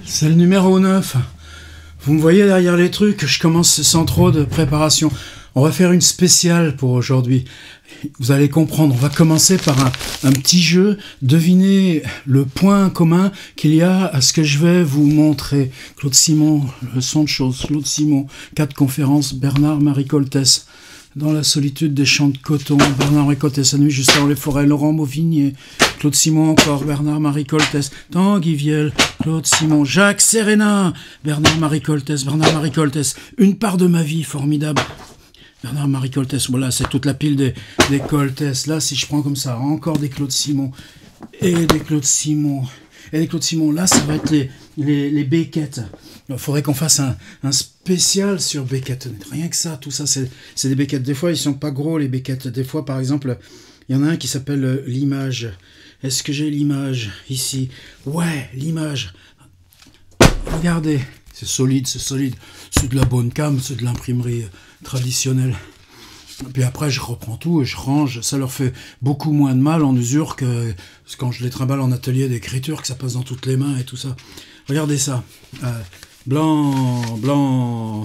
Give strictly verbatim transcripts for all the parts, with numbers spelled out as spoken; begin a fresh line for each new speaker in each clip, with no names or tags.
C'est le numéro neuf. Vous me voyez derrière les trucs, je commence sans trop de préparation. On va faire une spéciale pour aujourd'hui. Vous allez comprendre, on va commencer par un, un petit jeu. Devinez le point commun qu'il y a à ce que je vais vous montrer. Claude Simon, leçon de choses. Claude Simon, quatre conférences. Bernard-Marie Coltès. Dans la solitude des champs de coton, Bernard-Marie Coltès, la nuit juste dans les forêts, Laurent Mauvignier, Claude Simon encore, Bernard-Marie Coltès, Tanguy Viel, Claude Simon, Jacques Sérénin, Bernard-Marie Coltès, Bernard-Marie Coltès, une part de ma vie, formidable. Bernard-Marie Coltès, voilà, c'est toute la pile des, des Coltès. Là, si je prends comme ça, encore des Claude Simon, et des Claude Simon, et des Claude Simon, là, ça va être les, les, les Beckett. Il faudrait qu'on fasse un, un spécial sur Beckett. Rien que ça, tout ça, c'est des Beckett. Des fois, ils sont pas gros, les Beckett. Des fois, par exemple, il y en a un qui s'appelle euh, l'image. Est-ce que j'ai l'image ici? Ouais, l'image. Regardez, c'est solide, c'est solide. C'est de la bonne cam, c'est de l'imprimerie traditionnelle. Puis après, je reprends tout et je range. Ça leur fait beaucoup moins de mal en usure que quand je les trimballe en atelier d'écriture, que ça passe dans toutes les mains et tout ça. Regardez ça. Euh, blanc, blanc,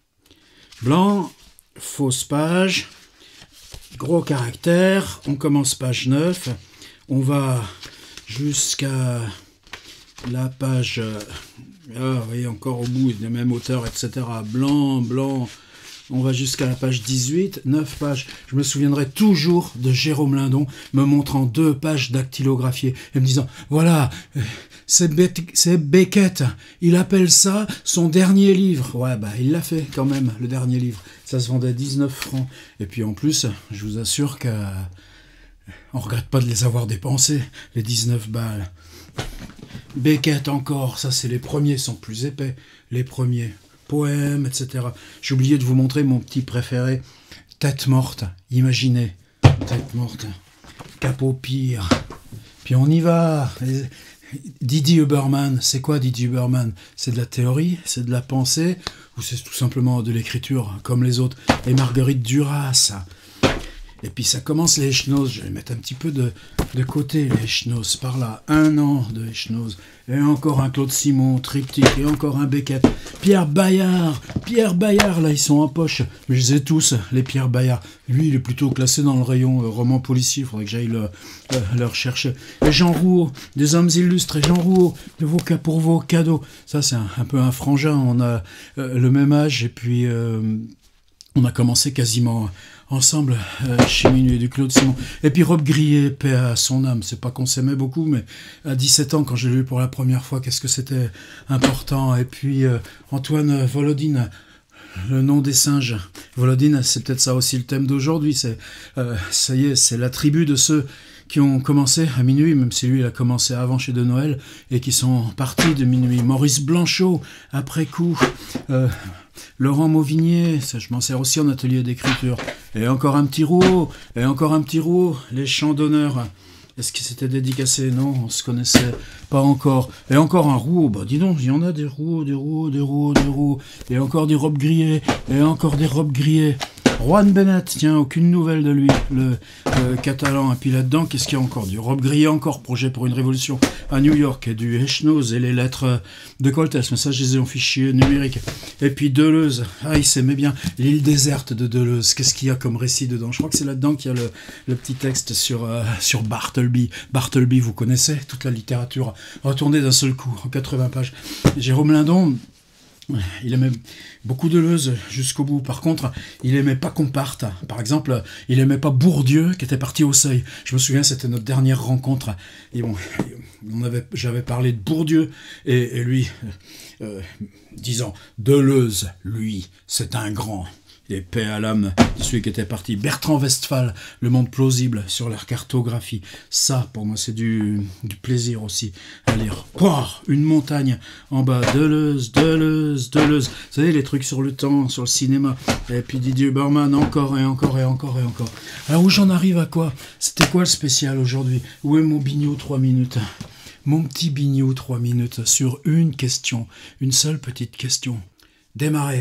blanc, fausse page, gros caractère. On commence page neuf. On va jusqu'à la page... Ah, vous voyez, encore au bout, les mêmes auteurs, et cetera. Blanc, blanc... On va jusqu'à la page dix-huit, neuf pages. Je me souviendrai toujours de Jérôme Lindon me montrant deux pages dactylographiées et me disant « Voilà, c'est Be Beckett, il appelle ça son dernier livre. » Ouais, bah il l'a fait quand même, le dernier livre. Ça se vendait dix-neuf francs. Et puis en plus, je vous assure que on regrette pas de les avoir dépensés, les dix-neuf balles. Beckett encore, ça c'est les premiers, sont plus épais, les premiers. Poèmes, et cetera. J'ai oublié de vous montrer mon petit préféré. Tête morte, imaginez. Tête morte. Capot pire. Puis on y va. Didier Huberman, c'est quoi Didier Huberman? C'est de la théorie, c'est de la pensée, ou c'est tout simplement de l'écriture, comme les autres. Et Marguerite Duras. Et puis ça commence les Echnoz, je vais mettre un petit peu de, de côté les Echnoz, par là, un an de Echnoz, et encore un Claude Simon, triptyque, et encore un Beckett, Pierre Bayard, Pierre Bayard, là ils sont en poche, mais je les ai tous, les Pierre Bayard, lui il est plutôt classé dans le rayon euh, roman policier, il faudrait que j'aille le, euh, le rechercher, et Jean Rouault, des hommes illustres, et Jean Rouault, de vos cas pour vos cadeaux, ça c'est un, un peu un frangin, on a euh, le même âge, et puis euh, on a commencé quasiment... ensemble, euh, chez Minuit du Claude Simon. Et puis Rob Grillet, paix à son âme. C'est pas qu'on s'aimait beaucoup, mais à dix-sept ans, quand je l'ai lu pour la première fois, qu'est-ce que c'était important. Et puis euh, Antoine Volodine, le nom des singes. Volodine, c'est peut-être ça aussi le thème d'aujourd'hui. C'est, euh, ça y est, c'est la tribu de ceux qui ont commencé à Minuit, même si lui il a commencé avant chez De Noël, et qui sont partis de Minuit. Maurice Blanchot, après coup, euh, Laurent Mauvignier, ça je m'en sers aussi en atelier d'écriture, et encore un petit Rouault, et encore un petit Rouault, les chants d'honneur. Est-ce que c'était dédicacé? Non, on se connaissait pas encore. Et encore un Rouault, bah dis donc, il y en a des Rouault, des Rouault, des Rouault, des Rouault, et encore des Rob Grillet, et encore des Rob Grillet. Juan Bennett, tiens, aucune nouvelle de lui, le euh, catalan. Et puis là-dedans, qu'est-ce qu'il y a encore? Du Rob Grillet encore, projet pour une révolution à New York, et du Echnoz et les lettres de Coltès, mais ça, je les ai en fichier numérique. Et puis Deleuze, ah, il s'aimait bien, l'île déserte de Deleuze, qu'est-ce qu'il y a comme récit dedans? Je crois que c'est là-dedans qu'il y a le, le petit texte sur, euh, sur Bartleby. Bartleby, vous connaissez, toute la littérature retournée d'un seul coup, en quatre-vingts pages. Jérôme Lindon, il aimait beaucoup Deleuze jusqu'au bout. Par contre, il aimait pas qu'on parte. Par exemple, il aimait pas Bourdieu qui était parti au Seuil. Je me souviens, c'était notre dernière rencontre. Et bon, on avait, j'avais parlé de Bourdieu et, et lui, euh, disant Deleuze, lui, c'est un grand. Et paix à l'âme de celui qui était parti. Bertrand Westphal, Le monde plausible sur la cartographie. Ça, pour moi, c'est du, du plaisir aussi à lire. Pouah, une montagne en bas. Deleuze, Deleuze, Deleuze. Vous savez, les trucs sur le temps, sur le cinéma. Et puis Didier Huberman, encore et encore et encore et encore. Alors, où j'en arrive à quoi? C'était quoi le spécial aujourd'hui? Où est mon bignou trois minutes? Mon petit bignou trois minutes sur une question. Une seule petite question. Démarrer.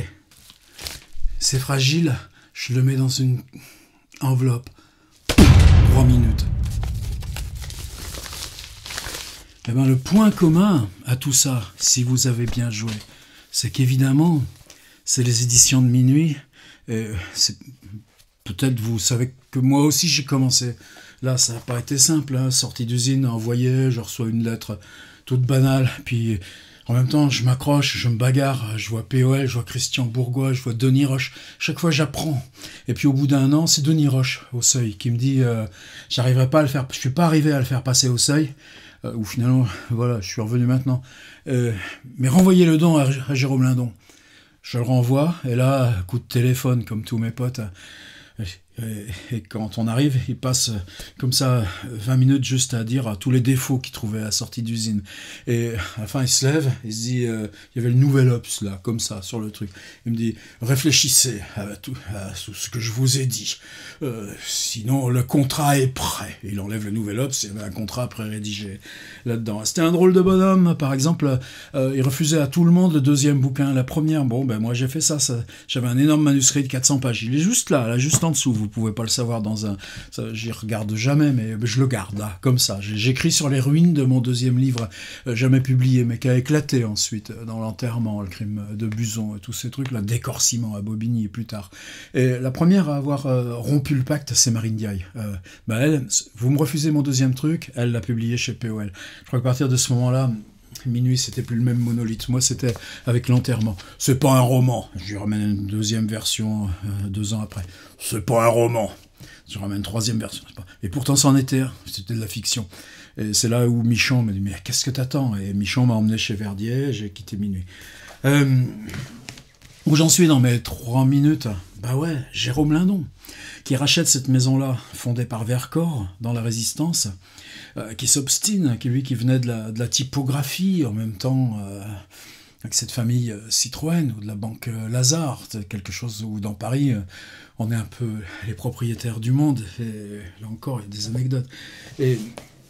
C'est fragile, je le mets dans une enveloppe. Trois minutes. Eh ben, le point commun à tout ça, si vous avez bien joué, c'est qu'évidemment, c'est les éditions de minuit. Et c'est... Peut-être vous savez que moi aussi j'ai commencé. Là, ça n'a pas été simple. Hein. Sortie d'usine, envoyé, je reçois une lettre toute banale. Puis en même temps, je m'accroche, je me bagarre. Je vois P O L, je vois Christian Bourgois, je vois Denis Roche. Chaque fois, j'apprends. Et puis au bout d'un an, c'est Denis Roche au seuil qui me dit euh, j'arriverai pas à le faire. Je suis pas arrivé à le faire passer au seuil. Euh, ou finalement, voilà, je suis revenu maintenant. Euh, mais renvoyez le don à, à Jérôme Lindon. Je le renvoie, et là, coup de téléphone, comme tous mes potes. Et, et quand on arrive, il passe comme ça vingt minutes juste à dire à tous les défauts qu'il trouvait à la sortie d'usine. Et à la fin, il se lève, il se dit, euh, il y avait le nouvel ops là, comme ça, sur le truc. Il me dit, réfléchissez à tout, à tout ce que je vous ai dit. Euh, sinon, le contrat est prêt. Il enlève le nouvel ops, il y avait un contrat pré-rédigé là-dedans. C'était un drôle de bonhomme. Par exemple, euh, il refusait à tout le monde le deuxième bouquin. La première, bon, ben moi j'ai fait ça, ça. J'avais un énorme manuscrit de quatre cents pages. Il est juste là, là, juste en dessous. Vous pouvez pas le savoir dans un... Ça, j'y regarde jamais, mais je le garde là, comme ça. J'écris sur les ruines de mon deuxième livre, euh, jamais publié, mais qui a éclaté ensuite, dans l'enterrement, le crime de Buzon et tous ces trucs, là, décorciment à Bobigny plus tard. Et la première à avoir euh, rompu le pacte, c'est Marine Diaye. Euh, bah elle, vous me refusez mon deuxième truc, elle l'a publié chez P O L. Je crois qu'à partir de ce moment-là, Minuit, c'était plus le même monolithe. Moi, c'était avec l'enterrement. C'est pas un roman. Je lui ramène une deuxième version euh, deux ans après. C'est pas un roman. Je lui ramène une troisième version. Et pourtant, c'en était un. C'était de la fiction. Et c'est là où Michon m'a dit, mais qu'est-ce que t'attends? Et Michon m'a emmené chez Verdier, j'ai quitté Minuit. Euh, où j'en suis dans mes trois minutes? Bah ouais, Jérôme Lindon, qui rachète cette maison-là, fondée par Vercors, dans la Résistance, euh, qui s'obstine, qui lui qui venait de la, de la typographie, en même temps euh, avec cette famille euh, Citroën, ou de la banque euh, Lazare, quelque chose où dans Paris, euh, on est un peu les propriétaires du monde, et là encore, il y a des anecdotes. Et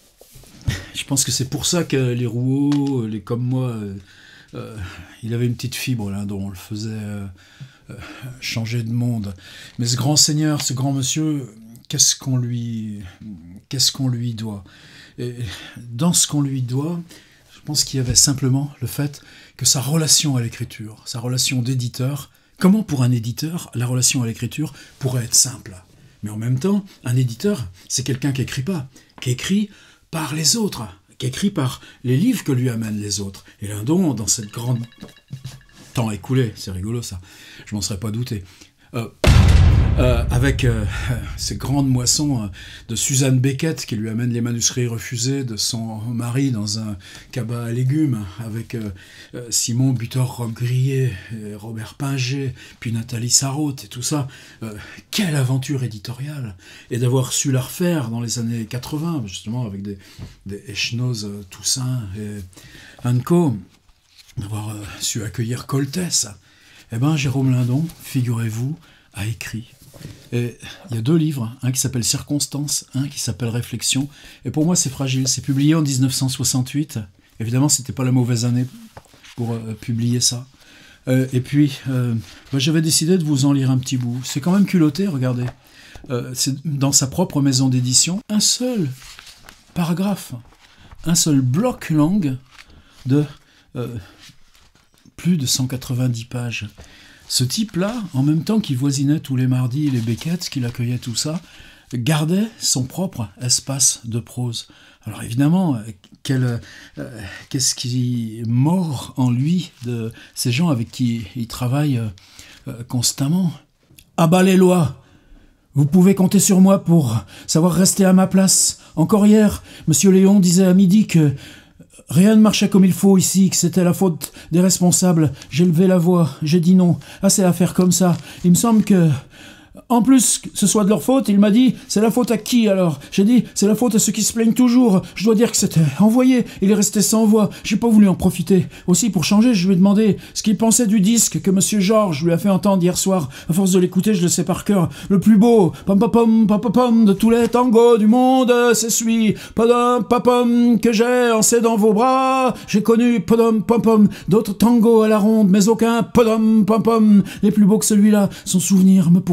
je pense que c'est pour ça que les Rouault, les comme moi, euh, euh, il avait une petite fibre, là, dont on le faisait... Euh, Euh, changer de monde. Mais ce grand seigneur, ce grand monsieur, qu'est-ce qu'on lui, qu'est-ce qu'on lui doit? Et dans ce qu'on lui doit, je pense qu'il y avait simplement le fait que sa relation à l'écriture, sa relation d'éditeur, comment pour un éditeur, la relation à l'écriture pourrait être simple? Mais en même temps, un éditeur, c'est quelqu'un qui écrit pas, qui écrit par les autres, qui écrit par les livres que lui amènent les autres. Et Lindon, dans cette grande... temps écoulé, c'est rigolo ça, je m'en serais pas douté. Euh, euh, avec euh, ces grandes moissons euh, de Suzanne Beckett qui lui amène les manuscrits refusés de son mari dans un cabas à légumes, avec euh, euh, Simon Butor-Robe-Grillet, Robert Pinger, puis Nathalie Sarraute et tout ça. Euh, quelle aventure éditoriale! Et d'avoir su la refaire dans les années quatre-vingts, justement, avec des, des Echnoz, euh, Toussaint et Anco, d'avoir euh, su accueillir Coltès. Eh bien, Jérôme Lindon, figurez-vous, a écrit. Et il y a deux livres, un qui s'appelle Circonstances, un qui s'appelle Réflexion. Et pour moi, c'est fragile. C'est publié en dix-neuf cent soixante-huit. Évidemment, c'était pas la mauvaise année pour euh, publier ça. Euh, et puis, euh, bah, j'avais décidé de vous en lire un petit bout. C'est quand même culotté, regardez. Euh, c'est dans sa propre maison d'édition. Un seul paragraphe, un seul bloc langue de... Euh, plus de cent quatre-vingt-dix pages. Ce type-là, en même temps qu'il voisinait tous les mardis les Beckett, qu'il accueillait tout ça, gardait son propre espace de prose. Alors évidemment, quel, euh, qu'est-ce qui mord en lui de ces gens avec qui il travaille euh, constamment? À bas les lois! Vous pouvez compter sur moi pour savoir rester à ma place. Encore hier, Monsieur Léon disait à midi que rien ne marchait comme il faut ici, que c'était la faute des responsables. J'ai levé la voix, j'ai dit non. Assez à faire comme ça. Il me semble que... En plus, que ce soit de leur faute, il m'a dit, c'est la faute à qui alors? J'ai dit, c'est la faute à ceux qui se plaignent toujours. Je dois dire que c'était envoyé, il est resté sans voix. J'ai pas voulu en profiter. Aussi, pour changer, je lui ai demandé ce qu'il pensait du disque que Monsieur Georges lui a fait entendre hier soir. À force de l'écouter, je le sais par cœur. Le plus beau, pom pom pom pom pom pom de tous les tangos du monde, c'est celui, podom pom pom, que j'ai lancé dans vos bras. J'ai connu podom pom pom, d'autres tangos à la ronde, mais aucun podom pom pom. Les plus beaux que celui-là, son souvenir me poursuit jour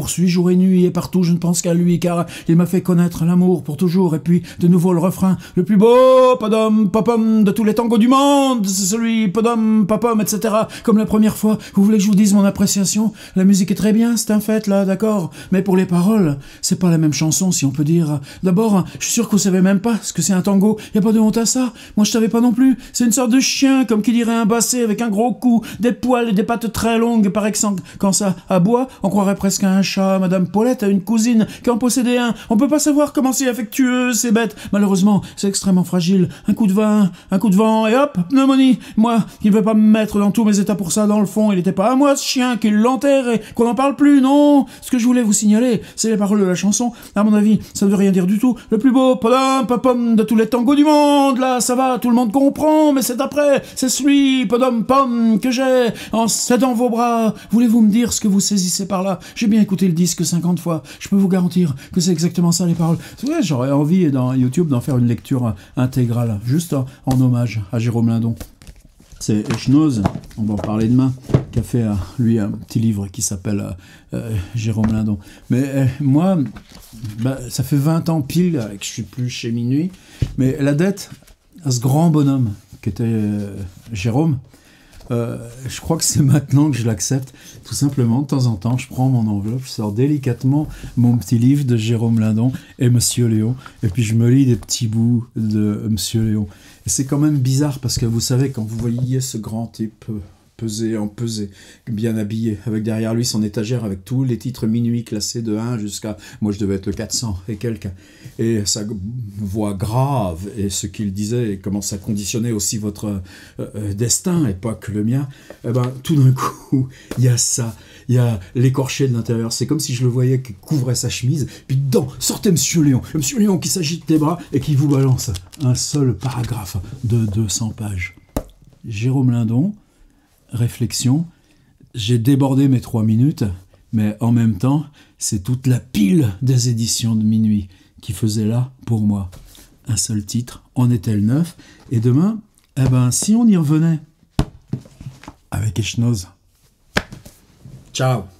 jour et nuit, et partout je ne pense qu'à lui, car il m'a fait connaître l'amour pour toujours. Et puis, de nouveau le refrain, le plus beau podum, popom de tous les tangos du monde, c'est celui, podum, popom, et cetera. Comme la première fois, vous voulez que je vous dise mon appréciation? La musique est très bien, c'est un fait, là, d'accord, mais pour les paroles, c'est pas la même chanson, si on peut dire. D'abord, je suis sûr que vous savez même pas ce que c'est un tango, y a pas de honte à ça. Moi je savais pas non plus, c'est une sorte de chien, comme qui dirait un basset avec un gros cou, des poils et des pattes très longues, et paraît que quand ça aboie, on croirait presque à un chat. Madame Paulette a une cousine qui en possédait un. On peut pas savoir comment c'est affectueux, c'est bête. Malheureusement, c'est extrêmement fragile. Un coup de vin, un coup de vent, et hop, pneumonie. Moi, qui ne veux pas me mettre dans tous mes états pour ça, dans le fond, il était pas à moi, ce chien, qu'il l'enterre et qu'on n'en parle plus, non. Ce que je voulais vous signaler, c'est les paroles de la chanson. À mon avis, ça ne veut rien dire du tout. Le plus beau podum, popom de tous les tangos du monde, là, ça va, tout le monde comprend, mais c'est après, c'est celui, podum, pom, que j'ai, en cédant vos bras. Voulez-vous me dire ce que vous saisissez par là? J'ai bien écouté le disque cinquante fois. Je peux vous garantir que c'est exactement ça les paroles. Ouais, j'aurais envie dans YouTube d'en faire une lecture intégrale, juste en, en hommage à Jérôme Lindon. C'est Echnoz, on va en parler demain, qui a fait euh, lui un petit livre qui s'appelle euh, euh, Jérôme Lindon. Mais euh, moi, bah, ça fait vingt ans pile que je suis plus chez Minuit, mais la dette à ce grand bonhomme qui était euh, Jérôme, Euh, je crois que c'est maintenant que je l'accepte. Tout simplement, de temps en temps, je prends mon enveloppe, je sors délicatement mon petit livre de Jérôme Lindon et Monsieur Léon, et puis je me lis des petits bouts de Monsieur Léon. Et c'est quand même bizarre, parce que vous savez, quand vous voyez ce grand type pesé en pesé, bien habillé, avec derrière lui son étagère avec tous les titres Minuit classés de un jusqu'à... Moi, je devais être le quatre cents et quelques. Et sa voix grave, et ce qu'il disait, et comment ça conditionnait aussi votre euh, destin, et pas que le mien, eh ben, tout d'un coup, il y a ça, il y a l'écorché de l'intérieur. C'est comme si je le voyais qui couvrait sa chemise, puis dedans, sortez Monsieur Léon. Monsieur Léon qui s'agite les bras et qui vous balance un seul paragraphe de deux cents pages. Jérôme Lindon, réflexion, j'ai débordé mes trois minutes, mais en même temps, c'est toute la pile des éditions de Minuit qui faisait là, pour moi, un seul titre, en est-elle neuf, et demain, eh ben, si on y revenait, avec Echnoz. Ciao.